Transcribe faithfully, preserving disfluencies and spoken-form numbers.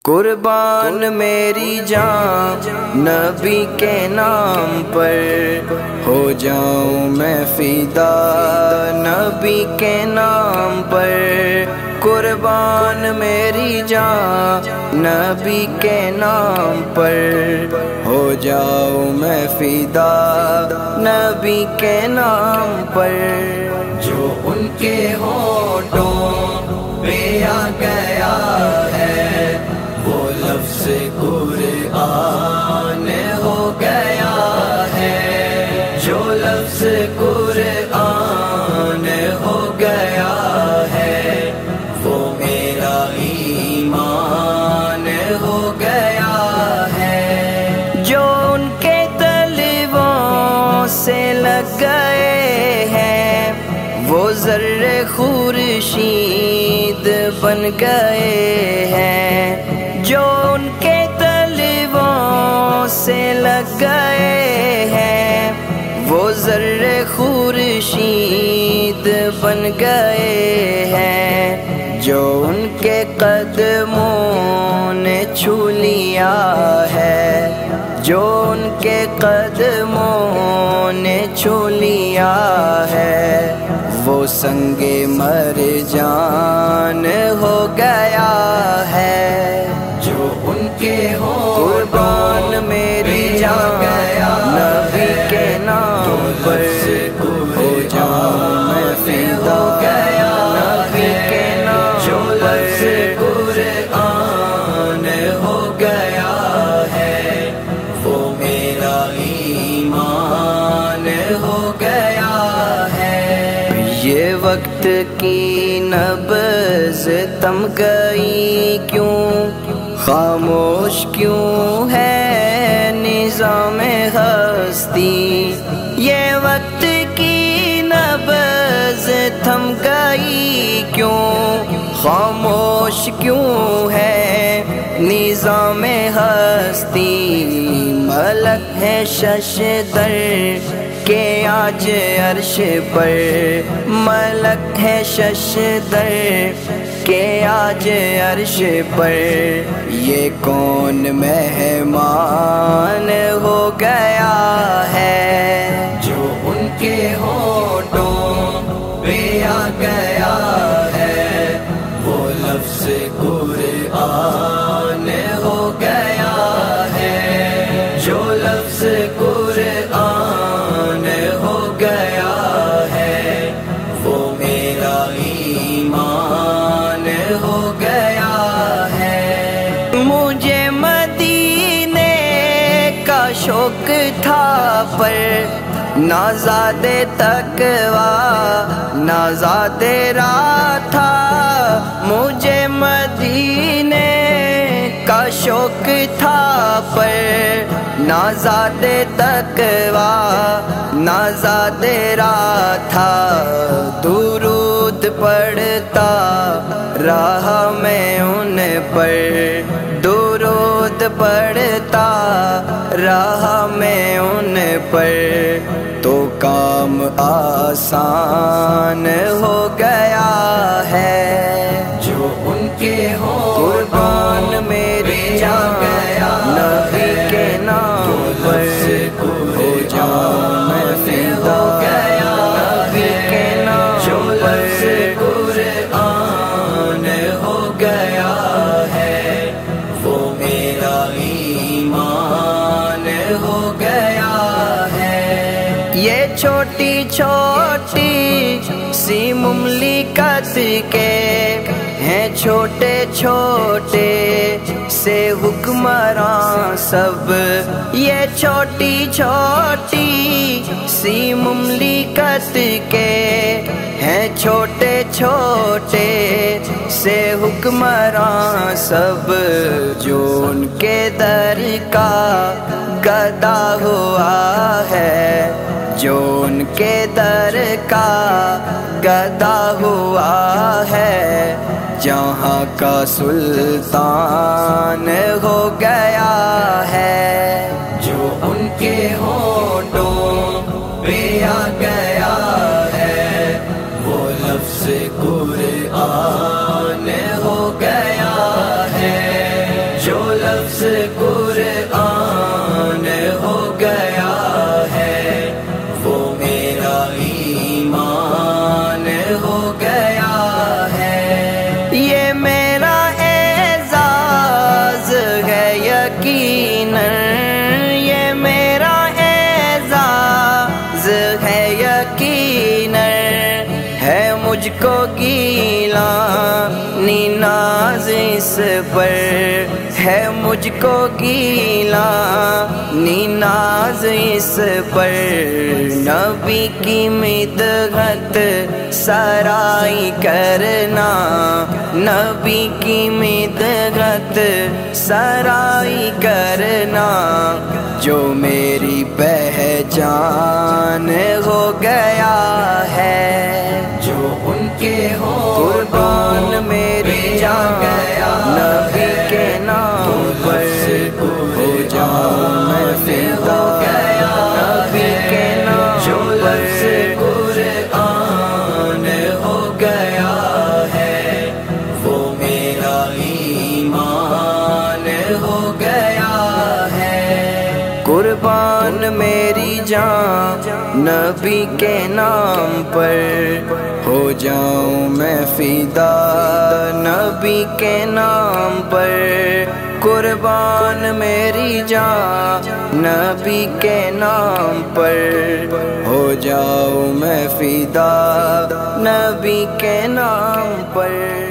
قربان میری جان نبی کے نام پر ہو جاؤں میں فدا نبی کے نام پر قربان میری جان نبی کے نام پر ہو جاؤں میں فدا نبی کے نام پر جو ان کے ہونٹوں پہ آ گیا ہے وہ لفظ قرآن ہو گیا ہے جو لفظ قرآن ہو گیا ہے وہ میرا ایمان ہو گیا ہے جو ان کے طلبوں سے لگ گئے ہیں وہ ذرے خورشید بن گئے ہیں جو ان کے طلبوں سے لگ گئے ہیں وہ ذرے خورشید بن گئے ہیں جو ان کے قدموں نے چھو لیا ہے جو ان کے قدموں نے چھو لیا ہے وہ سنگ مرجان ہو گیا ہے جو ان کے ہوں قربان میری جان نبی کے نام پر ہو جاؤں میں فدا نبی کے نام پر قرآن ہو گیا ہے وہ میرا ایمان ہو گیا ہے یہ وقت کی نبض تم گئی کیوں خاموش کیوں ہے نظام ہستی یہ وقت کی نبض تھم گئی کیوں خاموش کیوں ہے نظام ہستی ملک ہے ششدر کہ آج عرش پر ملک ہے ششدر کہ آج عرش پر یہ کون مہمان ہو گیا ہے جو ان کے ہونٹوں پہ آ گیا ہے وہ لفظ قرآن ہو گیا ہے جو لفظ قرآن ہو گیا ہے وہ میرا ایمان ہو گیا ہے مجھے مدینے کا شوق تھا پر نہ زیادہ تقویٰ نہ زیادہ راہ تھا مجھے مدینے کا شوق تھا پر نہ زیادہ تقویٰ نہ زیادہ راہ تھا درود پڑھتا رہا میں ان پر درود پڑھتا رہا میں ان پر تو کام آسان ہو گیا ہے جو ان کے ہوں قربان میری جان نبی کے نام پر ہو جاؤں میں فدا نبی کے نام پر قرآن ہو گیا ہے وہ میرا ایمان ہو گیا ہے یہ چھوٹی چھوٹی سی مملکت کے ہیں چھوٹے چھوٹے سے حکمراں سب یہ چھوٹی چھوٹی سی مملکت کے ہیں چھوٹے چھوٹے سے حکمراں سب جو ان کے در کا گدا ہوا ہے جو ان کے در کا گدا ہوا ہے جہاں کا سلطان ہو گیا ہے جو ان کے ہونٹوں پہ آ گیا ہے وہ لفظ قرآن ہو گیا ہے لفظ قرآن ہو گیا ہے، وہ میرا ایمان ہو گیا ہے۔ یہ میرا اعزاز ہے یقیناً، یہ میرا اعزاز ہے یقیناً، ہے مجھ کو گیلا ناز اس پر، ہے مجھ کو گیلا ناز اس پر، نبی کی مدحت سرائی کرنا، نبی کی مدحت سرائی کرنا، جو میری پہچان ہو گیا ہے، جو ان کے ہو قربان میری جان گیا، نبی کے نام پر ہو جاؤں میں فدا، نبی کے نام پر قرآن ہو گیا ہے، وہ میرا ایمان ہو گیا ہے۔ قربان میری جان نبی کے نام پر ہو جاؤں میں فدا، نبی کے نام پر قربان میری جان نبی کے نام پر ہو جاؤں میں فدا، نبی کے نام پر۔